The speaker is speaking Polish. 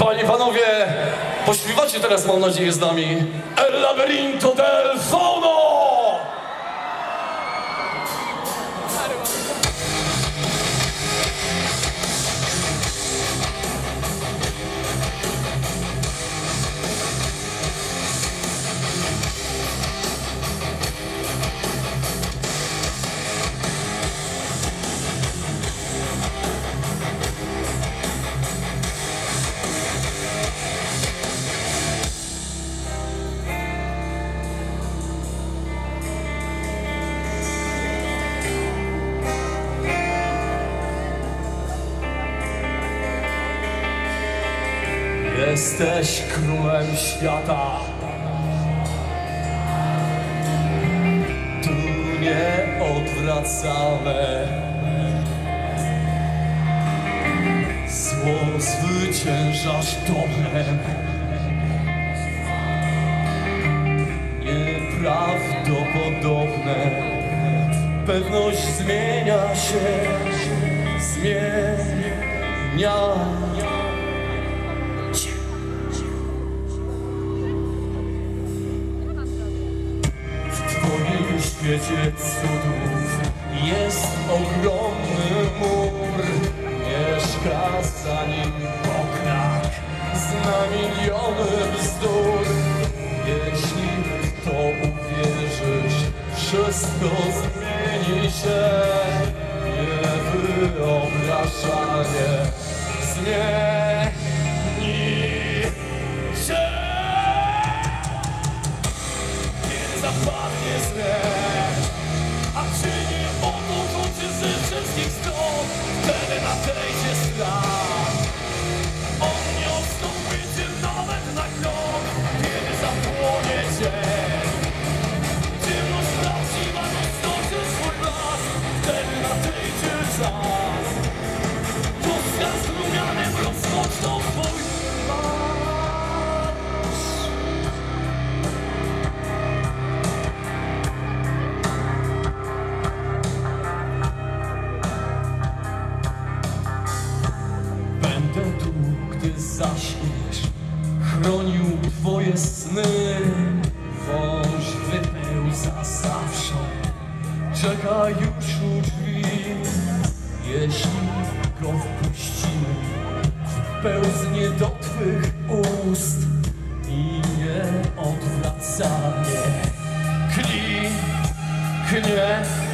Panie i panowie, pośpiewacie teraz, mam nadzieję, z nami El Laberinto del Fauno! Jesteś królem świata. Tu nieodwracalne zło zwyciężasz dobrem. Nieprawdopodobne. Pewność zmienia się, zmienia. W świecie cudów jest ogromny mur. Mieszka za nim pokrak, zna miliony bzdur. Jeśli w to uwierzysz, wszystko zmieni się. Niewyobrażalnie zmieni się. Zapadnie zrek, a czyni otoczący ze wszystkich stron. Wtedy nadejdzie strach. On nie odstąpi cię nawet na krok. Kiedy zapłonie dzień, ciemność prawdziwa roztoczy swój blask. Wtedy nadejdzie czas. Puska z rumianem rozpoczną twój zaśniesz, chronił twoje sny. Wąż wypełza zawsze, czeka już u drzwi. Jeśli go wpuścimy, wpełznie do twych ust i nieodwracalnie kliknie.